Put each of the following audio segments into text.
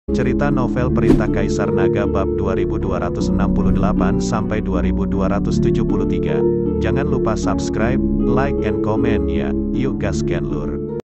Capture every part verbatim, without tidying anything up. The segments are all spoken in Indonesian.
Cerita novel Perintah Kaisar Naga bab dua ribu dua ratus enam puluh delapan sampai dua ribu dua ratus tujuh puluh tiga. Jangan lupa subscribe, like and comment ya. Yuk gasken lur.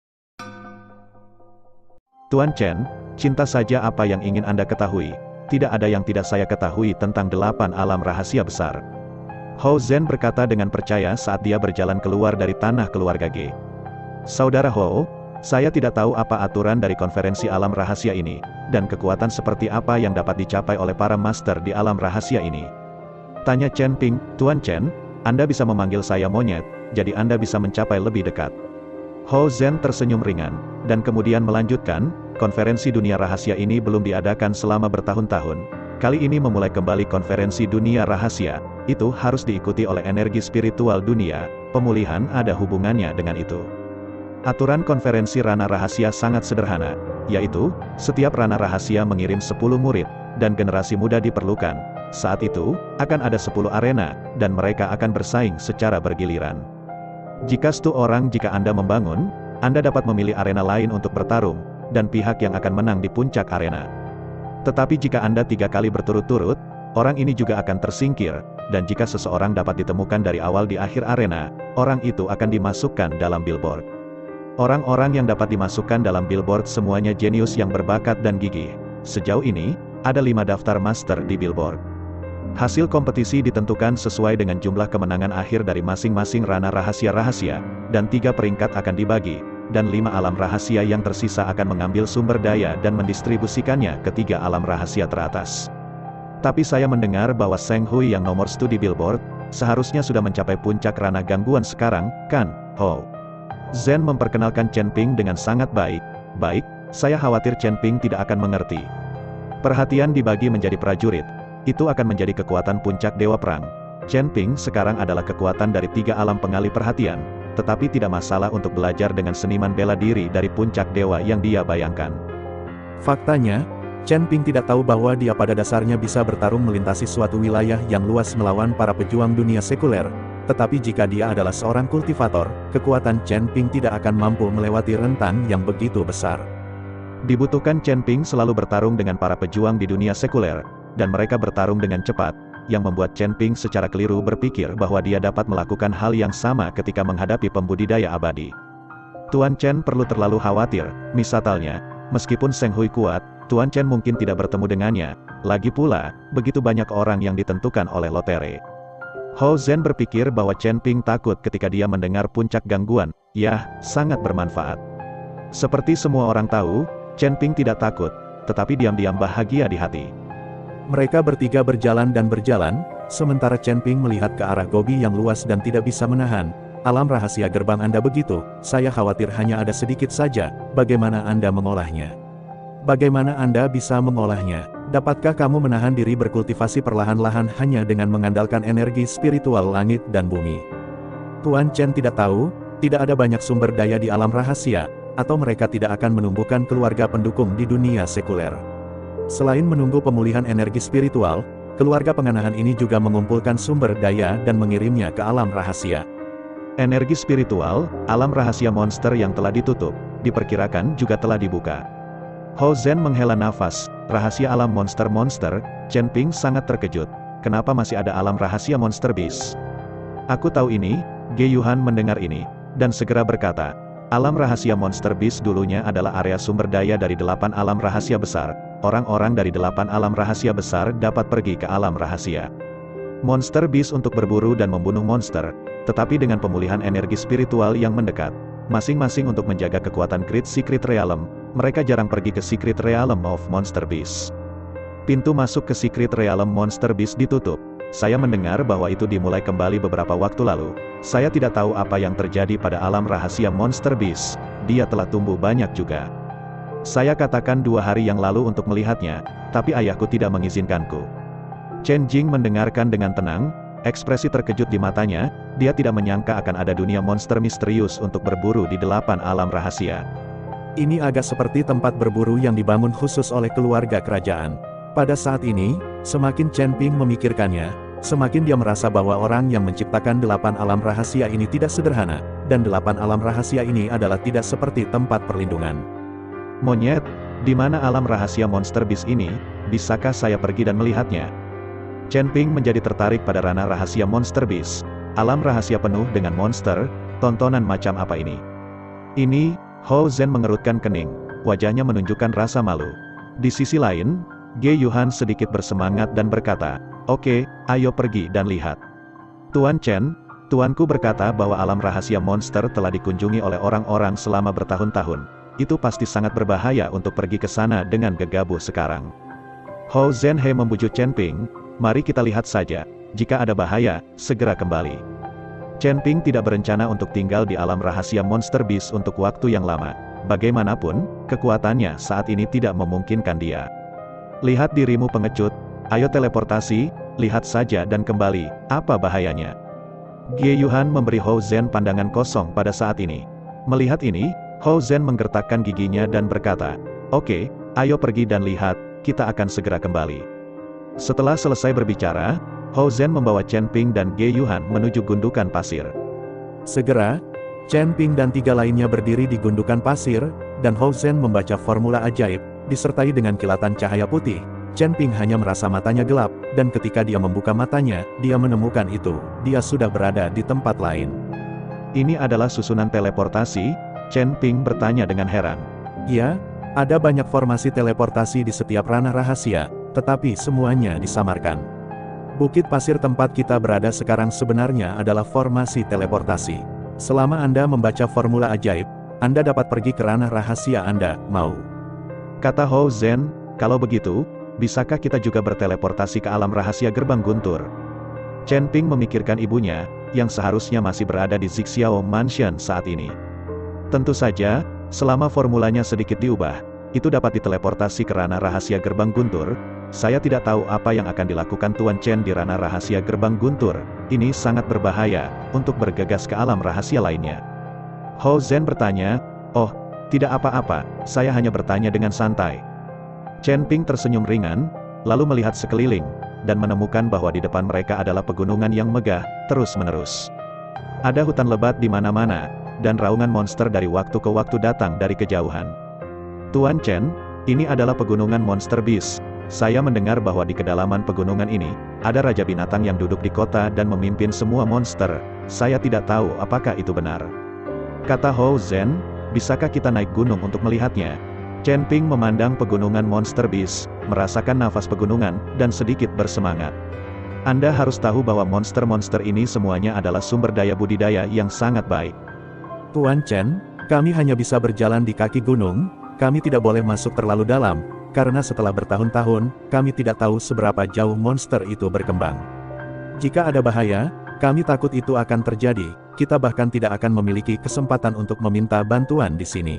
Tuan Chen, cinta saja apa yang ingin Anda ketahui. Tidak ada yang tidak saya ketahui tentang delapan alam rahasia besar. Hou Zhen berkata dengan percaya saat dia berjalan keluar dari tanah keluarga Ge. Saudara Hou, saya tidak tahu apa aturan dari konferensi alam rahasia ini, dan kekuatan seperti apa yang dapat dicapai oleh para master di alam rahasia ini. Tanya Chen Ping, Tuan Chen, Anda bisa memanggil saya monyet, jadi Anda bisa mencapai lebih dekat. Hou Zhen tersenyum ringan, dan kemudian melanjutkan, konferensi dunia rahasia ini belum diadakan selama bertahun-tahun. Kali ini memulai kembali konferensi dunia rahasia, itu harus diikuti oleh energi spiritual dunia, pemulihan ada hubungannya dengan itu. Aturan konferensi Rana Rahasia sangat sederhana, yaitu, setiap Rana Rahasia mengirim sepuluh murid, dan generasi muda diperlukan. Saat itu, akan ada sepuluh arena, dan mereka akan bersaing secara bergiliran. Jika satu orang jika Anda membangun, Anda dapat memilih arena lain untuk bertarung, dan pihak yang akan menang di puncak arena. Tetapi jika Anda tiga kali berturut-turut, orang ini juga akan tersingkir, dan jika seseorang dapat ditemukan dari awal di akhir arena, orang itu akan dimasukkan dalam billboard. Orang-orang yang dapat dimasukkan dalam billboard semuanya jenius yang berbakat dan gigih. Sejauh ini, ada lima daftar master di billboard. Hasil kompetisi ditentukan sesuai dengan jumlah kemenangan akhir dari masing-masing rana rahasia-rahasia, dan tiga peringkat akan dibagi, dan lima alam rahasia yang tersisa akan mengambil sumber daya dan mendistribusikannya ke tiga alam rahasia teratas. Tapi saya mendengar bahwa Seng Hui yang nomor satu di billboard, seharusnya sudah mencapai puncak rana gangguan sekarang, kan, Hou? Zhen memperkenalkan Chen Ping dengan sangat baik. Baik, saya khawatir Chen Ping tidak akan mengerti. Perhatian dibagi menjadi prajurit. Itu akan menjadi kekuatan puncak dewa perang. Chen Ping sekarang adalah kekuatan dari tiga alam pengalih perhatian, tetapi tidak masalah untuk belajar dengan seniman bela diri dari puncak dewa yang dia bayangkan. Faktanya, Chen Ping tidak tahu bahwa dia pada dasarnya bisa bertarung melintasi suatu wilayah yang luas melawan para pejuang dunia sekuler. Tetapi jika dia adalah seorang kultivator, kekuatan Chen Ping tidak akan mampu melewati rentang yang begitu besar. Dibutuhkan Chen Ping selalu bertarung dengan para pejuang di dunia sekuler, dan mereka bertarung dengan cepat, yang membuat Chen Ping secara keliru berpikir bahwa dia dapat melakukan hal yang sama ketika menghadapi pembudidaya abadi. Tuan Chen perlu terlalu khawatir, misalnya, meskipun Seng Hui kuat, Tuan Chen mungkin tidak bertemu dengannya. Lagi pula, begitu banyak orang yang ditentukan oleh lotere. Hou Zhen berpikir bahwa Chen Ping takut ketika dia mendengar puncak gangguan. Yah, sangat bermanfaat. Seperti semua orang tahu, Chen Ping tidak takut, tetapi diam-diam bahagia di hati. Mereka bertiga berjalan dan berjalan, sementara Chen Ping melihat ke arah gobi yang luas dan tidak bisa menahan. Alam rahasia gerbang Anda begitu, saya khawatir hanya ada sedikit saja, bagaimana Anda mengolahnya? Bagaimana Anda bisa mengolahnya? Dapatkah kamu menahan diri berkultivasi perlahan-lahan hanya dengan mengandalkan energi spiritual langit dan bumi? Tuan Chen tidak tahu, tidak ada banyak sumber daya di alam rahasia, atau mereka tidak akan menumbuhkan keluarga pendukung di dunia sekuler. Selain menunggu pemulihan energi spiritual, keluarga penganahan ini juga mengumpulkan sumber daya dan mengirimnya ke alam rahasia. Energi spiritual, alam rahasia monster yang telah ditutup, diperkirakan juga telah dibuka. Hou Zhen menghela nafas, rahasia alam monster-monster. Chen Ping sangat terkejut. Kenapa masih ada alam rahasia monster beast? Aku tahu ini. Ge Yuhan mendengar ini, dan segera berkata, alam rahasia monster beast dulunya adalah area sumber daya dari delapan alam rahasia besar. Orang-orang dari delapan alam rahasia besar dapat pergi ke alam rahasia monster beast untuk berburu dan membunuh monster, tetapi dengan pemulihan energi spiritual yang mendekat, masing-masing untuk menjaga kekuatan Great Secret Realm, mereka jarang pergi ke Secret Realm of Monster Beast. Pintu masuk ke Secret Realm Monster Beast ditutup. Saya mendengar bahwa itu dimulai kembali beberapa waktu lalu. Saya tidak tahu apa yang terjadi pada alam rahasia Monster Beast. Dia telah tumbuh banyak juga. Saya katakan dua hari yang lalu untuk melihatnya, tapi ayahku tidak mengizinkanku. Chen Jing mendengarkan dengan tenang, ekspresi terkejut di matanya. Dia tidak menyangka akan ada dunia monster misterius untuk berburu di delapan alam rahasia. Ini agak seperti tempat berburu yang dibangun khusus oleh keluarga kerajaan. Pada saat ini, semakin Chen Ping memikirkannya, semakin dia merasa bahwa orang yang menciptakan delapan alam rahasia ini tidak sederhana, dan delapan alam rahasia ini adalah tidak seperti tempat perlindungan. Monyet, Di mana alam rahasia Monster Beast ini? Bisakah saya pergi dan melihatnya? Chen Ping menjadi tertarik pada ranah rahasia Monster Beast. Alam rahasia penuh dengan monster, tontonan macam apa ini? Ini, Hou Zhen mengerutkan kening. Wajahnya menunjukkan rasa malu. Di sisi lain, Ge Yuhan sedikit bersemangat dan berkata, "Oke, ayo pergi dan lihat." Tuan Chen, tuanku berkata bahwa alam rahasia monster telah dikunjungi oleh orang-orang selama bertahun-tahun. Itu pasti sangat berbahaya untuk pergi ke sana dengan gegabah sekarang. Hou Zhen He membujuk Chen Ping, "Mari kita lihat saja. Jika ada bahaya, segera kembali." Chen Ping tidak berencana untuk tinggal di alam rahasia Monster Beast untuk waktu yang lama. Bagaimanapun, kekuatannya saat ini tidak memungkinkan dia. "Lihat dirimu pengecut, ayo teleportasi, lihat saja dan kembali, apa bahayanya?" Ge Yuhan memberi Hou Zhen pandangan kosong pada saat ini. Melihat ini, Hou Zhen menggertakkan giginya dan berkata, "Oke, ayo pergi dan lihat, kita akan segera kembali." Setelah selesai berbicara, Hou Zhen membawa Chen Ping dan Ge Yuhan menuju gundukan pasir. Segera, Chen Ping dan tiga lainnya berdiri di gundukan pasir, dan Hou Zhen membaca formula ajaib, disertai dengan kilatan cahaya putih. Chen Ping hanya merasa matanya gelap, dan ketika dia membuka matanya, dia menemukan itu, dia sudah berada di tempat lain. "Ini adalah susunan teleportasi?" Chen Ping bertanya dengan heran. "Ya, ada banyak formasi teleportasi di setiap ranah rahasia, tetapi semuanya disamarkan. Bukit pasir tempat kita berada sekarang sebenarnya adalah formasi teleportasi. Selama Anda membaca formula ajaib, Anda dapat pergi ke ranah rahasia Anda mau." Kata Hou Zhen, "Kalau begitu, bisakah kita juga berteleportasi ke alam rahasia gerbang guntur?" Chen Ping memikirkan ibunya, yang seharusnya masih berada di Zixiao Mansion saat ini. Tentu saja, selama formulanya sedikit diubah, itu dapat diteleportasi ke ranah rahasia gerbang guntur. Saya tidak tahu apa yang akan dilakukan Tuan Chen di ranah rahasia gerbang guntur. Ini sangat berbahaya, untuk bergegas ke alam rahasia lainnya. Hou Zhen bertanya, "Oh, tidak apa-apa, saya hanya bertanya dengan santai." Chen Ping tersenyum ringan, lalu melihat sekeliling, dan menemukan bahwa di depan mereka adalah pegunungan yang megah, terus-menerus. Ada hutan lebat di mana-mana, dan raungan monster dari waktu ke waktu datang dari kejauhan. "Tuan Chen, ini adalah pegunungan Monster Beast. Saya mendengar bahwa di kedalaman pegunungan ini, ada Raja Binatang yang duduk di kota dan memimpin semua monster. Saya tidak tahu apakah itu benar." Kata Hou Zhen, "Bisakah kita naik gunung untuk melihatnya?" Chen Ping memandang pegunungan Monster Beast, merasakan nafas pegunungan, dan sedikit bersemangat. "Anda harus tahu bahwa monster-monster ini semuanya adalah sumber daya budidaya yang sangat baik." "Tuan Chen, kami hanya bisa berjalan di kaki gunung, kami tidak boleh masuk terlalu dalam, karena setelah bertahun-tahun, kami tidak tahu seberapa jauh monster itu berkembang. Jika ada bahaya, kami takut itu akan terjadi, kita bahkan tidak akan memiliki kesempatan untuk meminta bantuan di sini."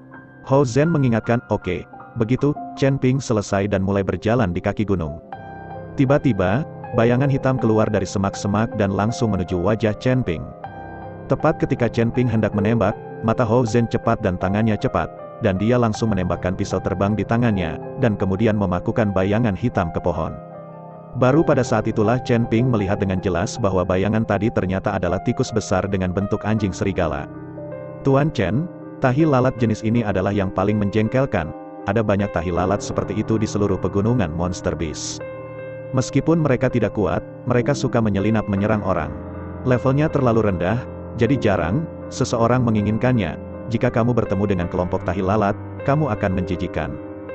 Hou Zhen mengingatkan, "Oke." Begitu, Chen Ping selesai dan mulai berjalan di kaki gunung. Tiba-tiba, bayangan hitam keluar dari semak-semak dan langsung menuju wajah Chen Ping. Tepat ketika Chen Ping hendak menembak, mata Hou Zhen cepat dan tangannya cepat, dan dia langsung menembakkan pisau terbang di tangannya, dan kemudian memakukan bayangan hitam ke pohon. Baru pada saat itulah Chen Ping melihat dengan jelas bahwa bayangan tadi ternyata adalah tikus besar dengan bentuk anjing serigala. "Tuan Chen, tahi lalat jenis ini adalah yang paling menjengkelkan. Ada banyak tahi lalat seperti itu di seluruh pegunungan Monster Beast. Meskipun mereka tidak kuat, mereka suka menyelinap menyerang orang. Levelnya terlalu rendah, jadi jarang seseorang menginginkannya. Jika kamu bertemu dengan kelompok tahi lalat, kamu akan menjijikan."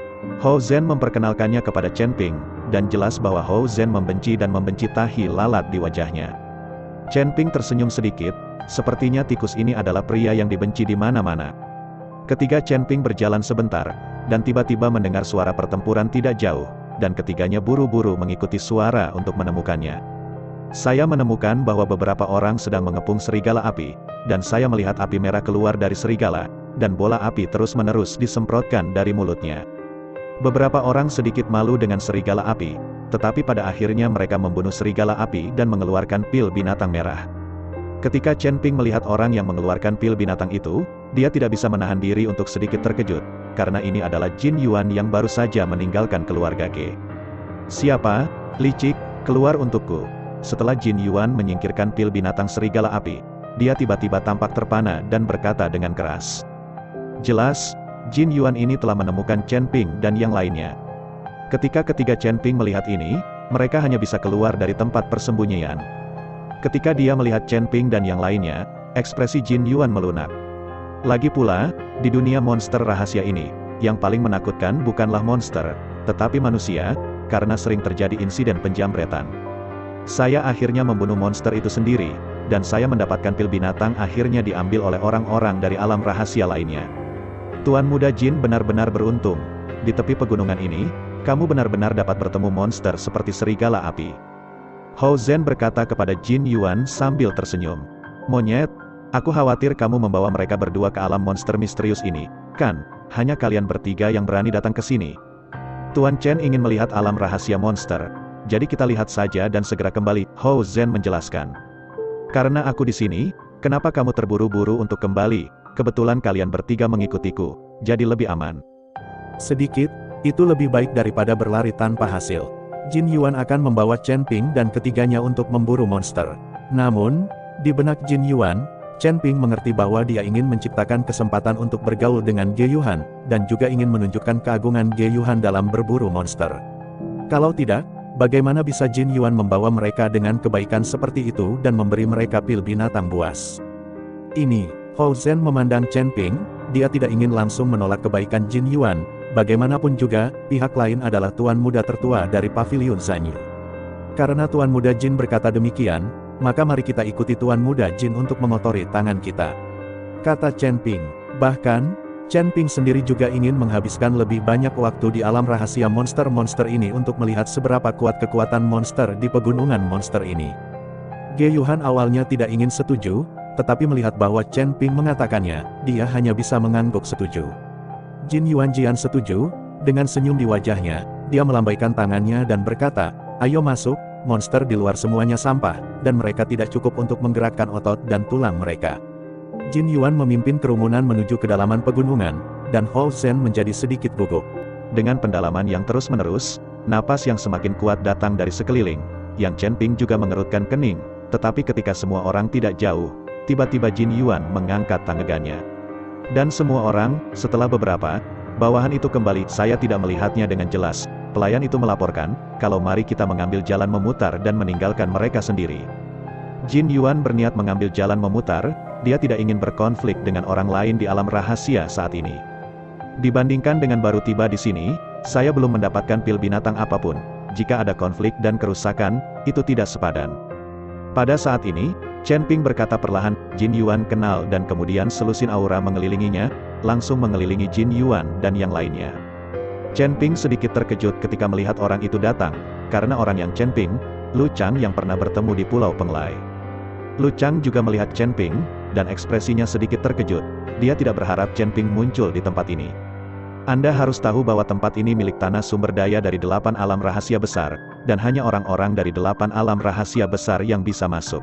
Hou Zhen memperkenalkannya kepada Chen Ping, dan jelas bahwa Hou Zhen membenci dan membenci tahi lalat di wajahnya. Chen Ping tersenyum sedikit, sepertinya tikus ini adalah pria yang dibenci di mana-mana. Ketiga Chen Ping berjalan sebentar, dan tiba-tiba mendengar suara pertempuran tidak jauh, dan ketiganya buru-buru mengikuti suara untuk menemukannya. "Saya menemukan bahwa beberapa orang sedang mengepung serigala api, dan saya melihat api merah keluar dari serigala, dan bola api terus-menerus disemprotkan dari mulutnya. Beberapa orang sedikit malu dengan serigala api, tetapi pada akhirnya mereka membunuh serigala api dan mengeluarkan pil binatang merah." Ketika Chen Ping melihat orang yang mengeluarkan pil binatang itu, dia tidak bisa menahan diri untuk sedikit terkejut, karena ini adalah Jin Yuan yang baru saja meninggalkan keluarga Ge. "Siapa? Licik, keluar untukku." Setelah Jin Yuan menyingkirkan pil binatang serigala api, dia tiba-tiba tampak terpana dan berkata dengan keras. Jelas, Jin Yuan ini telah menemukan Chen Ping dan yang lainnya. Ketika ketiga Chen Ping melihat ini, mereka hanya bisa keluar dari tempat persembunyian. Ketika dia melihat Chen Ping dan yang lainnya, ekspresi Jin Yuan melunak. Lagi pula, di dunia monster rahasia ini, yang paling menakutkan bukanlah monster, tetapi manusia, karena sering terjadi insiden penjamretan. Saya akhirnya membunuh monster itu sendiri, dan saya mendapatkan pil binatang akhirnya diambil oleh orang-orang dari alam rahasia lainnya. Tuan Muda Jin benar-benar beruntung. Di tepi pegunungan ini, kamu benar-benar dapat bertemu monster seperti serigala api. Hou Zhen berkata kepada Jin Yuan sambil tersenyum. Monyet, aku khawatir kamu membawa mereka berdua ke alam monster misterius ini, kan? Hanya kalian bertiga yang berani datang ke sini. Tuan Chen ingin melihat alam rahasia monster. Jadi kita lihat saja dan segera kembali, Hou Zhen menjelaskan. Karena aku di sini, kenapa kamu terburu-buru untuk kembali? Kebetulan kalian bertiga mengikutiku, jadi lebih aman. Sedikit, itu lebih baik daripada berlari tanpa hasil. Jin Yuan akan membawa Chen Ping dan ketiganya untuk memburu monster. Namun, di benak Jin Yuan, Chen Ping mengerti bahwa dia ingin menciptakan kesempatan untuk bergaul dengan Ge Yuhan, dan juga ingin menunjukkan keagungan Ge Yuhan dalam berburu monster. Kalau tidak, bagaimana bisa Jin Yuan membawa mereka dengan kebaikan seperti itu dan memberi mereka pil binatang buas? Ini, Hou Zhen memandang Chen Ping, dia tidak ingin langsung menolak kebaikan Jin Yuan, bagaimanapun juga, pihak lain adalah Tuan Muda tertua dari Pavilion Zanyu. Karena Tuan Muda Jin berkata demikian, maka mari kita ikuti Tuan Muda Jin untuk mengotori tangan kita. Kata Chen Ping. Bahkan, Chen Ping sendiri juga ingin menghabiskan lebih banyak waktu di alam rahasia monster-monster ini untuk melihat seberapa kuat kekuatan monster di pegunungan monster ini. Ge Yuhan awalnya tidak ingin setuju, tetapi melihat bahwa Chen Ping mengatakannya, dia hanya bisa mengangguk setuju. Jin Yuan Jian setuju, dengan senyum di wajahnya, dia melambaikan tangannya dan berkata, ayo masuk, monster di luar semuanya sampah, dan mereka tidak cukup untuk menggerakkan otot dan tulang mereka. Jin Yuan memimpin kerumunan menuju kedalaman pegunungan, dan Hou Zhen menjadi sedikit gugup. Dengan pendalaman yang terus-menerus, napas yang semakin kuat datang dari sekeliling. Yang Chen Ping juga mengerutkan kening, tetapi ketika semua orang tidak jauh, tiba-tiba Jin Yuan mengangkat tangannya. Dan semua orang, setelah beberapa, bawahan itu kembali, saya tidak melihatnya dengan jelas. Pelayan itu melaporkan, kalau mari kita mengambil jalan memutar dan meninggalkan mereka sendiri. Jin Yuan berniat mengambil jalan memutar, dia tidak ingin berkonflik dengan orang lain di alam rahasia saat ini. Dibandingkan dengan baru tiba di sini, saya belum mendapatkan pil binatang apapun. Jika ada konflik dan kerusakan, itu tidak sepadan. Pada saat ini, Chen Ping berkata perlahan, Jin Yuan kenal dan kemudian selusin aura mengelilinginya, langsung mengelilingi Jin Yuan dan yang lainnya. Chen Ping sedikit terkejut ketika melihat orang itu datang, karena orang yang Chen Ping, Lu Chang yang pernah bertemu di Pulau Penglai. Lu Chang juga melihat Chen Ping, dan ekspresinya sedikit terkejut. Dia tidak berharap Chen Ping muncul di tempat ini. Anda harus tahu bahwa tempat ini milik tanah sumber daya dari delapan alam rahasia besar, dan hanya orang-orang dari delapan alam rahasia besar yang bisa masuk.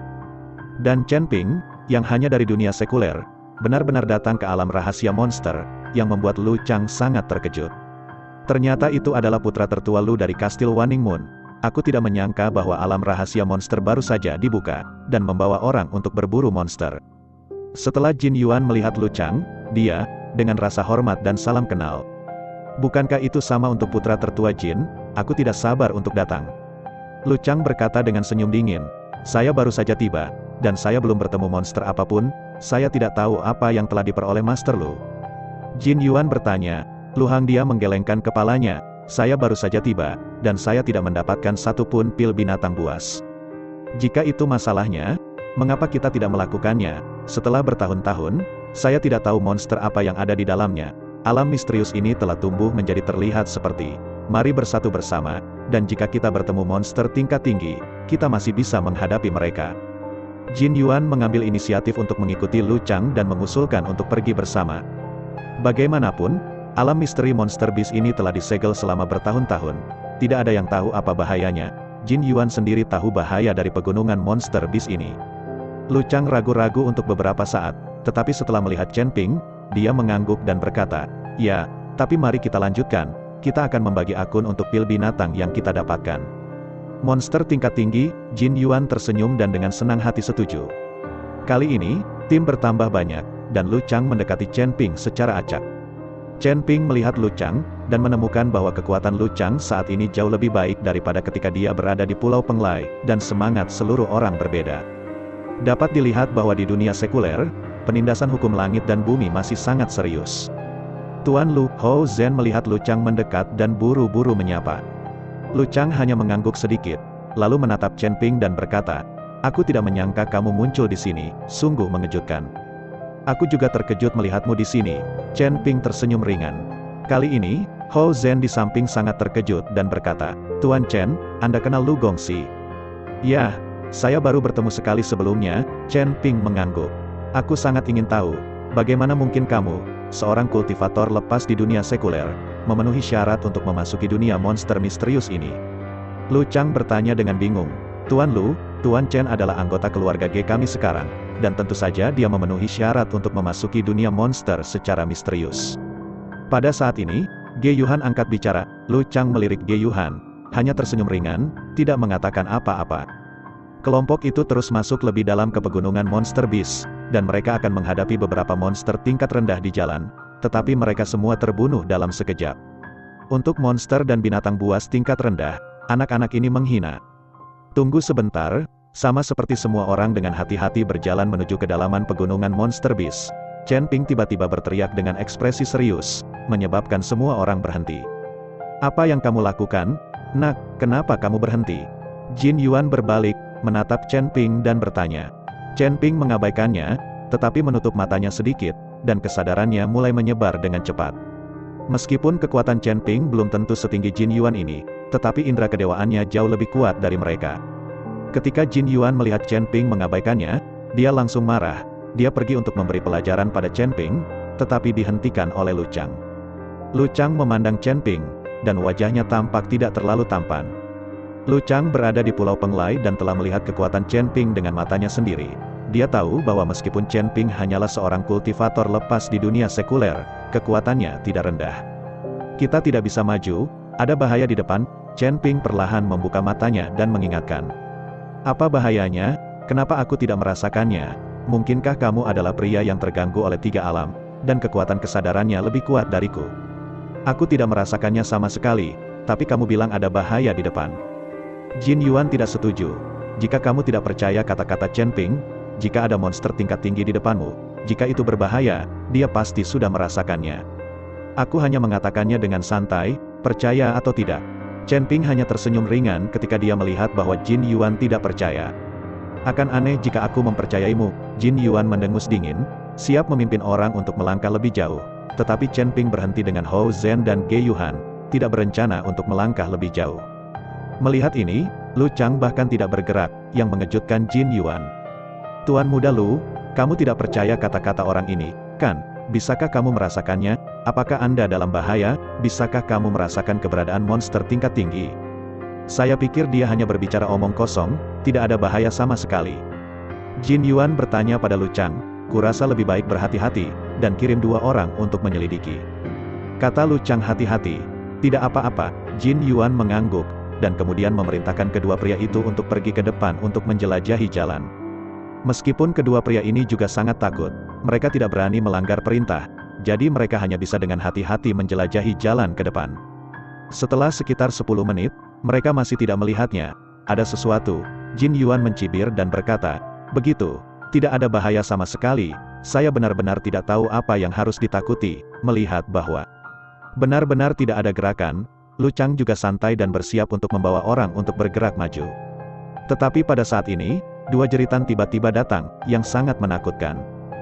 Dan Chen Ping, yang hanya dari dunia sekuler, benar-benar datang ke alam rahasia monster, yang membuat Lu Chang sangat terkejut. Ternyata itu adalah putra tertua Lu dari Kastil Waning Moon. Aku tidak menyangka bahwa alam rahasia monster baru saja dibuka, dan membawa orang untuk berburu monster. Setelah Jin Yuan melihat Lu Chang, dia, dengan rasa hormat dan salam kenal. Bukankah itu sama untuk putra tertua Jin? Aku tidak sabar untuk datang. Lu Chang berkata dengan senyum dingin. Saya baru saja tiba, dan saya belum bertemu monster apapun, saya tidak tahu apa yang telah diperoleh Master Lu. Jin Yuan bertanya. Lu Hang dia menggelengkan kepalanya. Saya baru saja tiba, dan saya tidak mendapatkan satupun pil binatang buas. Jika itu masalahnya, mengapa kita tidak melakukannya? Setelah bertahun-tahun, saya tidak tahu monster apa yang ada di dalamnya. Alam misterius ini telah tumbuh menjadi terlihat seperti, mari bersatu bersama, dan jika kita bertemu monster tingkat tinggi, kita masih bisa menghadapi mereka. Jin Yuan mengambil inisiatif untuk mengikuti Lu Chang dan mengusulkan untuk pergi bersama. Bagaimanapun, alam misteri monster beast ini telah disegel selama bertahun-tahun. Tidak ada yang tahu apa bahayanya. Jin Yuan sendiri tahu bahaya dari pegunungan monster beast ini. Lu Chang ragu-ragu untuk beberapa saat, tetapi setelah melihat Chen Ping, dia mengangguk dan berkata, ya, tapi mari kita lanjutkan, kita akan membagi akun untuk pil binatang yang kita dapatkan. Monster tingkat tinggi, Jin Yuan tersenyum dan dengan senang hati setuju. Kali ini, tim bertambah banyak, dan Lu Chang mendekati Chen Ping secara acak. Chen Ping melihat Lu Chang, dan menemukan bahwa kekuatan Lu Chang saat ini jauh lebih baik daripada ketika dia berada di Pulau Penglai, dan semangat seluruh orang berbeda. Dapat dilihat bahwa di dunia sekuler, penindasan hukum langit dan bumi masih sangat serius. Tuan Lu, Hou Zhen melihat Lu Chang mendekat dan buru-buru menyapa. Lu Chang hanya mengangguk sedikit, lalu menatap Chen Ping dan berkata, "Aku tidak menyangka kamu muncul di sini, sungguh mengejutkan." "Aku juga terkejut melihatmu di sini." Chen Ping tersenyum ringan. Kali ini, Hou Zhen di samping sangat terkejut dan berkata, "Tuan Chen, Anda kenal Lu Gongxi?" "Ya, saya baru bertemu sekali sebelumnya." Chen Ping mengangguk. "Aku sangat ingin tahu, bagaimana mungkin kamu, seorang kultivator lepas di dunia sekuler, memenuhi syarat untuk memasuki dunia monster misterius ini?" Lu Chang bertanya dengan bingung. "Tuan Lu, Tuan Chen adalah anggota keluarga Ge kami sekarang, dan tentu saja dia memenuhi syarat untuk memasuki dunia monster secara misterius." Pada saat ini, Ge Yuhan angkat bicara. Lu Chang melirik Ge Yuhan, hanya tersenyum ringan, tidak mengatakan apa-apa. Kelompok itu terus masuk lebih dalam ke pegunungan Monster Beast, dan mereka akan menghadapi beberapa monster tingkat rendah di jalan, tetapi mereka semua terbunuh dalam sekejap. Untuk monster dan binatang buas tingkat rendah, anak-anak ini menghina. Tunggu sebentar, sama seperti semua orang dengan hati-hati berjalan menuju kedalaman pegunungan Monster Beast. Chen Ping tiba-tiba berteriak dengan ekspresi serius, menyebabkan semua orang berhenti. "Apa yang kamu lakukan? Nak, kenapa kamu berhenti?" Jin Yuan berbalik, menatap Chen Ping dan bertanya. Chen Ping mengabaikannya, tetapi menutup matanya sedikit, dan kesadarannya mulai menyebar dengan cepat. Meskipun kekuatan Chen Ping belum tentu setinggi Jin Yuan ini, tetapi indera kedewaannya jauh lebih kuat dari mereka. Ketika Jin Yuan melihat Chen Ping mengabaikannya, dia langsung marah. Dia pergi untuk memberi pelajaran pada Chen Ping, tetapi dihentikan oleh Lu Chang. Lu Chang memandang Chen Ping, dan wajahnya tampak tidak terlalu tampan. Lu Chang berada di Pulau Penglai dan telah melihat kekuatan Chen Ping dengan matanya sendiri. Dia tahu bahwa meskipun Chen Ping hanyalah seorang kultivator lepas di dunia sekuler, kekuatannya tidak rendah. "Kita tidak bisa maju, ada bahaya di depan." Chen Ping perlahan membuka matanya dan mengingatkan. "Apa bahayanya? Kenapa aku tidak merasakannya? Mungkinkah kamu adalah pria yang terganggu oleh tiga alam, dan kekuatan kesadarannya lebih kuat dariku?" "Aku tidak merasakannya sama sekali, tapi kamu bilang ada bahaya di depan." Jin Yuan tidak setuju. "Jika kamu tidak percaya kata-kata Chen Ping, jika ada monster tingkat tinggi di depanmu, jika itu berbahaya, dia pasti sudah merasakannya. Aku hanya mengatakannya dengan santai, percaya atau tidak." Chen Ping hanya tersenyum ringan ketika dia melihat bahwa Jin Yuan tidak percaya. "Akan aneh jika aku mempercayaimu." Jin Yuan mendengus dingin, siap memimpin orang untuk melangkah lebih jauh. Tetapi Chen Ping berhenti dengan Hou Zhen dan Ge Yuhan, tidak berencana untuk melangkah lebih jauh. Melihat ini, Lu Chang bahkan tidak bergerak, yang mengejutkan Jin Yuan. "Tuan muda Lu, kamu tidak percaya kata-kata orang ini, kan? Bisakah kamu merasakannya? Apakah Anda dalam bahaya? Bisakah kamu merasakan keberadaan monster tingkat tinggi?" "Saya pikir dia hanya berbicara omong kosong, tidak ada bahaya sama sekali." Jin Yuan bertanya pada Lu Chang, "Kurasa lebih baik berhati-hati, dan kirim dua orang untuk menyelidiki." Kata Lu Chang hati-hati. "Tidak apa-apa." Jin Yuan mengangguk, dan kemudian memerintahkan kedua pria itu untuk pergi ke depan untuk menjelajahi jalan. Meskipun kedua pria ini juga sangat takut, mereka tidak berani melanggar perintah, jadi mereka hanya bisa dengan hati-hati menjelajahi jalan ke depan. Setelah sekitar sepuluh menit, mereka masih tidak melihatnya. Ada sesuatu. Jin Yuan mencibir dan berkata, "Begitu, tidak ada bahaya sama sekali. Saya benar-benar tidak tahu apa yang harus ditakuti." Melihat bahwa benar-benar tidak ada gerakan, Lu Chang juga santai dan bersiap untuk membawa orang untuk bergerak maju. Tetapi pada saat ini, dua jeritan tiba-tiba datang, yang sangat menakutkan.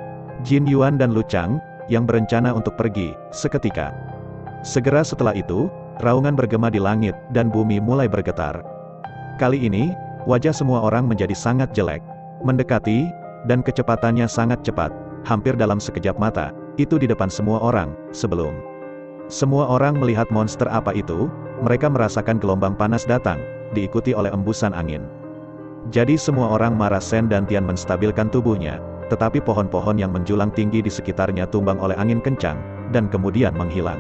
Jin Yuan dan Lu Chang, yang berencana untuk pergi, seketika. Segera setelah itu, raungan bergema di langit, dan bumi mulai bergetar. Kali ini, wajah semua orang menjadi sangat jelek. Mendekati, dan kecepatannya sangat cepat, hampir dalam sekejap mata, itu di depan semua orang, sebelum semua orang melihat monster apa itu, mereka merasakan gelombang panas datang, diikuti oleh embusan angin. Jadi semua orang marah. Sen dan Tian menstabilkan tubuhnya, tetapi pohon-pohon yang menjulang tinggi di sekitarnya tumbang oleh angin kencang, dan kemudian menghilang.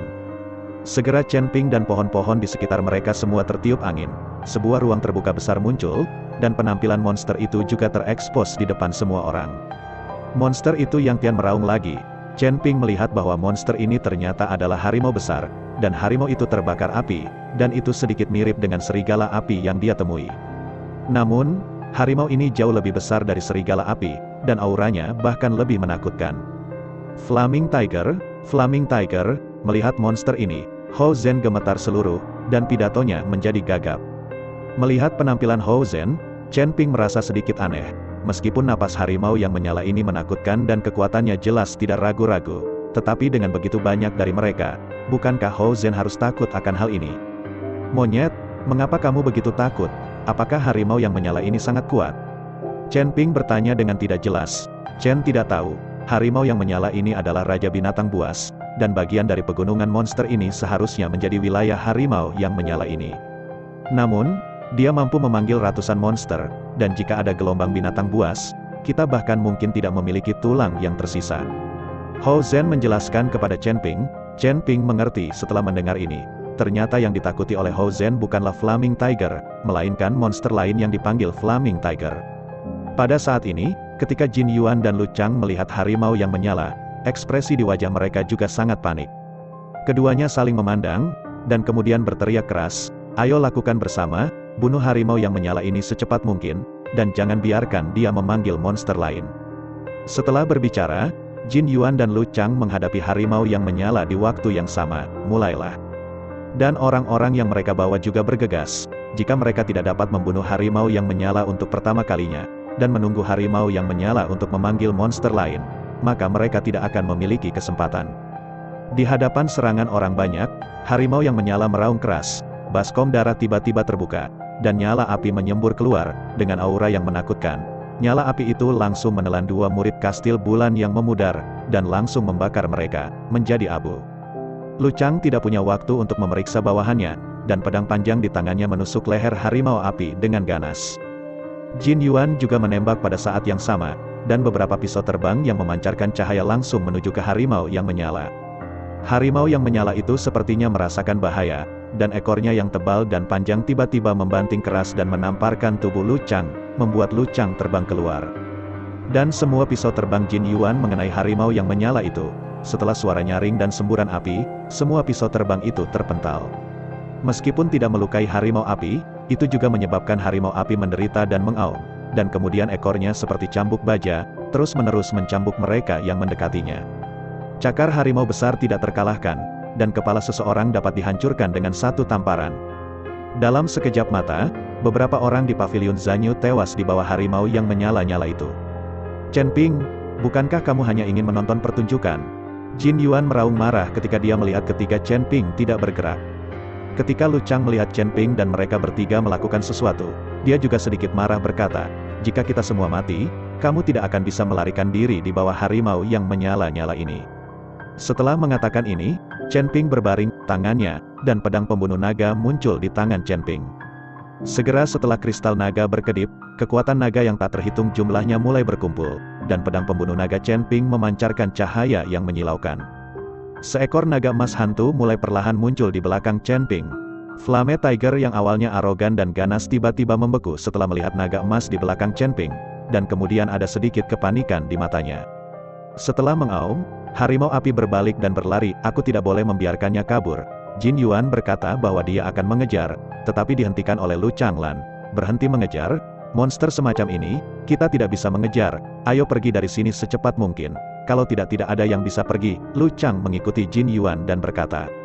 Segera Chen Ping dan pohon-pohon di sekitar mereka semua tertiup angin, sebuah ruang terbuka besar muncul, dan penampilan monster itu juga terekspos di depan semua orang. Monster itu yang Tian meraung lagi, Chen Ping melihat bahwa monster ini ternyata adalah harimau besar, dan harimau itu terbakar api, dan itu sedikit mirip dengan serigala api yang dia temui. Namun, harimau ini jauh lebih besar dari serigala api, dan auranya bahkan lebih menakutkan. Flaming Tiger, Flaming Tiger, melihat monster ini, Hou Zhen gemetar seluruh, dan pidatonya menjadi gagap. Melihat penampilan Hou Zhen, Chen Ping merasa sedikit aneh. Meskipun napas harimau yang menyala ini menakutkan dan kekuatannya jelas tidak ragu-ragu, tetapi dengan begitu banyak dari mereka, bukankah Hou Zhen harus takut akan hal ini? Monyet, mengapa kamu begitu takut? Apakah harimau yang menyala ini sangat kuat? Chen Ping bertanya dengan tidak jelas. Chen tidak tahu, harimau yang menyala ini adalah Raja Binatang Buas, dan bagian dari pegunungan monster ini seharusnya menjadi wilayah harimau yang menyala ini. Namun, dia mampu memanggil ratusan monster, dan jika ada gelombang binatang buas, kita bahkan mungkin tidak memiliki tulang yang tersisa. Hou Zhen menjelaskan kepada Chen Ping. Chen Ping mengerti setelah mendengar ini. Ternyata yang ditakuti oleh Hou Zhen bukanlah Flaming Tiger, melainkan monster lain yang dipanggil Flaming Tiger. Pada saat ini, ketika Jin Yuan dan Lu Chang melihat harimau yang menyala, ekspresi di wajah mereka juga sangat panik. Keduanya saling memandang, dan kemudian berteriak keras, "Ayo lakukan bersama, bunuh harimau yang menyala ini secepat mungkin, dan jangan biarkan dia memanggil monster lain." Setelah berbicara, Jin Yuan dan Lu Chang menghadapi harimau yang menyala di waktu yang sama. Mulailah. Dan orang-orang yang mereka bawa juga bergegas. Jika mereka tidak dapat membunuh harimau yang menyala untuk pertama kalinya, dan menunggu harimau yang menyala untuk memanggil monster lain, maka mereka tidak akan memiliki kesempatan. Di hadapan serangan orang banyak, harimau yang menyala meraung keras. Baskom darah tiba-tiba terbuka, dan nyala api menyembur keluar, dengan aura yang menakutkan. Nyala api itu langsung menelan dua murid kastil bulan yang memudar, dan langsung membakar mereka, menjadi abu. Lu Chang tidak punya waktu untuk memeriksa bawahannya, dan pedang panjang di tangannya menusuk leher harimau api dengan ganas. Jin Yuan juga menembak pada saat yang sama, dan beberapa pisau terbang yang memancarkan cahaya langsung menuju ke harimau yang menyala. Harimau yang menyala itu sepertinya merasakan bahaya, dan ekornya yang tebal dan panjang tiba-tiba membanting keras dan menamparkan tubuh Lu Chang, membuat Lu Chang terbang keluar. Dan semua pisau terbang Jin Yuan mengenai harimau yang menyala itu. Setelah suara nyaring dan semburan api, semua pisau terbang itu terpental. Meskipun tidak melukai harimau api, itu juga menyebabkan harimau api menderita dan mengaum, dan kemudian ekornya seperti cambuk baja, terus-menerus mencambuk mereka yang mendekatinya. Cakar harimau besar tidak terkalahkan, dan kepala seseorang dapat dihancurkan dengan satu tamparan. Dalam sekejap mata, beberapa orang di pavilion Zanyu tewas di bawah harimau yang menyala-nyala itu. Chen Ping, bukankah kamu hanya ingin menonton pertunjukan? Jin Yuan meraung marah ketika dia melihat ketiga Chen Ping tidak bergerak. Ketika Lu Chang melihat Chen Ping dan mereka bertiga melakukan sesuatu, dia juga sedikit marah berkata, "Jika kita semua mati, kamu tidak akan bisa melarikan diri di bawah harimau yang menyala-nyala ini." Setelah mengatakan ini, Chen Ping berbaring, tangannya, dan pedang pembunuh naga muncul di tangan Chen Ping. Segera setelah kristal naga berkedip, kekuatan naga yang tak terhitung jumlahnya mulai berkumpul, dan pedang pembunuh naga Chen Ping memancarkan cahaya yang menyilaukan. Seekor naga emas hantu mulai perlahan muncul di belakang Chen Ping. Flame Tiger yang awalnya arogan dan ganas tiba-tiba membeku setelah melihat naga emas di belakang Chen Ping, dan kemudian ada sedikit kepanikan di matanya. Setelah mengaum, harimau api berbalik dan berlari. "Aku tidak boleh membiarkannya kabur." Jin Yuan berkata bahwa dia akan mengejar, tetapi dihentikan oleh Lu Changlan. "Berhenti mengejar? Monster semacam ini, kita tidak bisa mengejar. Ayo pergi dari sini secepat mungkin. Kalau tidak tidak ada yang bisa pergi." Lu Chang mengikuti Jin Yuan dan berkata,